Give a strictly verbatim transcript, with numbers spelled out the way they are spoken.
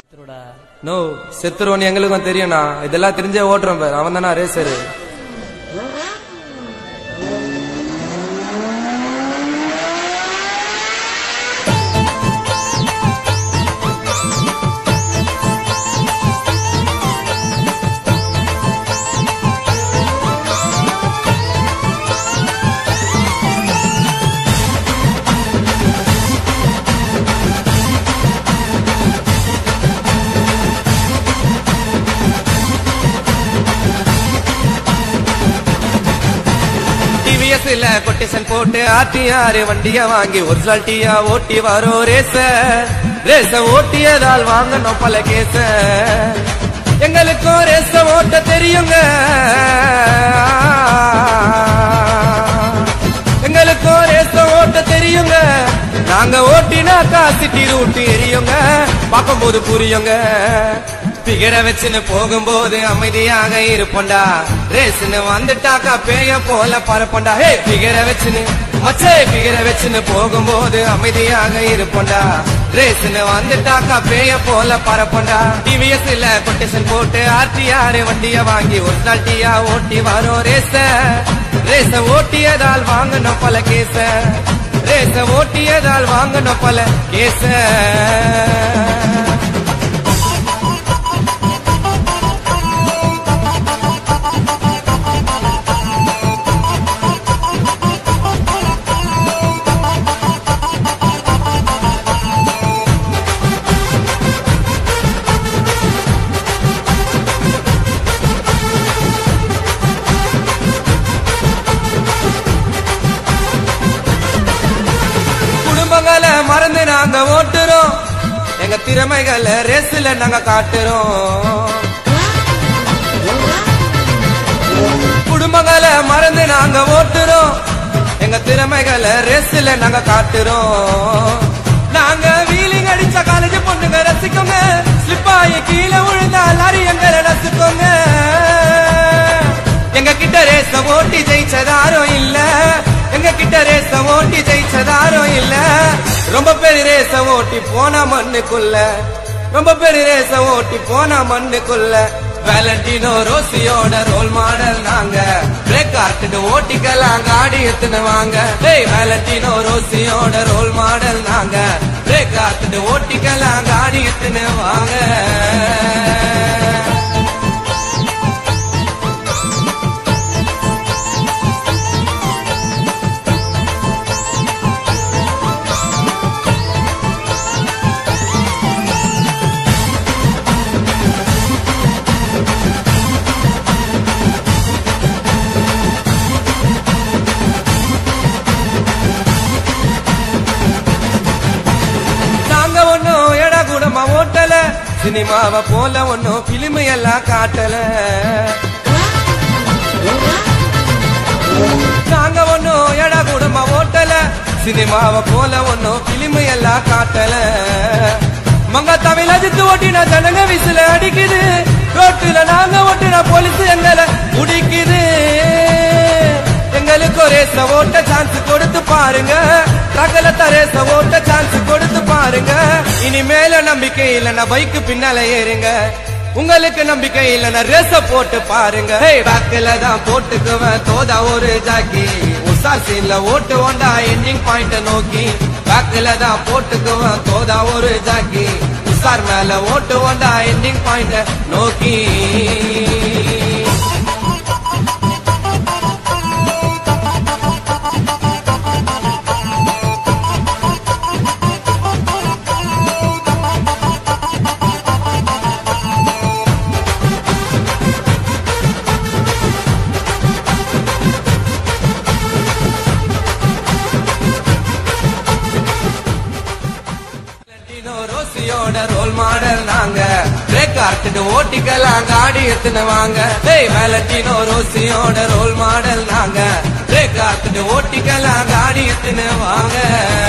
No செத்துருவோன்னு எங்களுக்கும் தெரியும்ண்ணா. இதெல்லாம் தெரிஞ்சே ஓட்டுறோம் பேர். அவன் தானா ரேசரு. கொட்டேஷன் போட்டு ஆர்டிஆர் வண்டிய வாங்கி ஒரிஜினல் டீயா ஓட்டி வரோம் ரேச ரேச ஓட்டியதால் வாங்கணும் பல கேச. எங்களுக்கும் ரேச ஓட்ட தெரியுங்க, எங்களுக்கும் ரேச ஓட்ட தெரியுங்க. நாங்க ஓட்டினாக்கா சிட்டி ரூட்டு எரியுங்க, பார்க்கும் போது புரியுங்க. பிகர வச்சுன்னு போகும்போது அமைதியாக இருப்போண்டா, ரேஸ்ன்னு வந்துட்டாக்கா பேய போல பரப்பண்டா. ஹே பிகர வச்சுன்னு மச்சே பிகர வச்சுன்னு போகும்போது அமைதியாக இருப்போண்டா, ரேஸ்ன்னு வந்துட்டாக்கா பேய போல பரப்பண்டா. டிவிஎஸ்ல கொட்டேஷன் போட்டு ஆர்டிஆர் வண்டிய வாங்கி ஒரிஜினல் டீயா ஓட்டி வரோம் ரேச ரேச ஓட்டியதால் வாங்கணும் பல கேச ரேச ஓட்டியதால் வாங்கணும் பல கேச. மறந்து நாங்க ஓட்டுறோம், எங்க திறமைகளை ரேஸ்ல நாங்க காட்டுறோம். குடும்பங்களை மறந்து நாங்க ஓட்டுறோம், எங்க திறமைகளை ரேஸ்ல நாங்க காட்டுறோம். நாங்க வீலிங் அடிச்ச காலேஜ் பொண்ணுங்க ரசிக்கோங்க, ஸ்லிப்பாயி கீழே விழுந்தா லாரி எங்களை ரசிக்கோங்க. எங்க கிட்ட ரேச ஓட்டி ஜெயிச்சதாரும் இல்ல, எங்க கிட்ட ரேச ஓட்டி ஜெயிச்சதாரும் இல்ல. ரொம்ப பெரிய ரேச ஓட்டி போனா மண்ணுக்குள்ள, ரொம்ப பெரிய ரேச ஓட்டி போனா மண்ணுக்குள்ள. வேலண்டினோ ரோசியோட ரோல் மாடல் நாங்க, பிரேக் ஆர்ட்டு ஓட்டிக்கலாம் காடி எத்துன வாங்க. வேலண்டினோ ரோசியோட ரோல் மாடல் நாங்க, பிரேக் ஆர்ட்டு ஓட்டிக்கலாம் காடி எத்துன வாங்க. ஓட்டல சினிமாவை போல ஒன்னும் பிலிம் எல்லாம் காட்டல, நாங்க ஒன்னும் எடா குடும்ப ஓட்டல சினிமாவை போல ஒன்னும் பிலிம் எல்லாம் காட்டல. மங்க தமிழ் அஜித்து ஓட்டினா ஜனங்க விசில அடிக்குது, ரோட்டுல நாங்க ஓட்டினா போலீஸ் எங்களை முடிக்குது. எங்களுக்கு ரேச ஓட்ட சான்ஸ் கொடுத்து பாருங்க, ரகலத்த ரேச ஓட்ட சான்ஸ் கொடுத்து பாருங்க. இனிமேல நம்பிக்கை இல்லைன்னா பைக்கு பின்னால ஏறுங்க, உங்களுக்கு நம்பிக்கை இல்லைன்னா ரேச போட்டு பாருங்க. பேக்கில தான் போட்டுக்குவேன் தோதா ஒரு ஜாக்கி, உசார் சீன்ல ஓட்டு ஓண்டா எண்டிங் பாயிண்ட நோக்கி. பேக்கில தான் போட்டுக்குவேன் தோதா ஒரு ஜாக்கி, உசார் மேல ஓட்டு ஓண்டா எண்டிங் பாயிண்ட நோக்கி. ரோல் மாடல் நாங்க, பிரேக் ஆர்ட்டு ஓட்டிக்கலாம் காடி எத்துன வாங்க. வேலண்டினோ ரோசியோட ரோல் மாடல் நாங்க, பிரேக் ஆர்ட்டு ஓட்டிக்கலாம் காடி எத்துன வாங்க.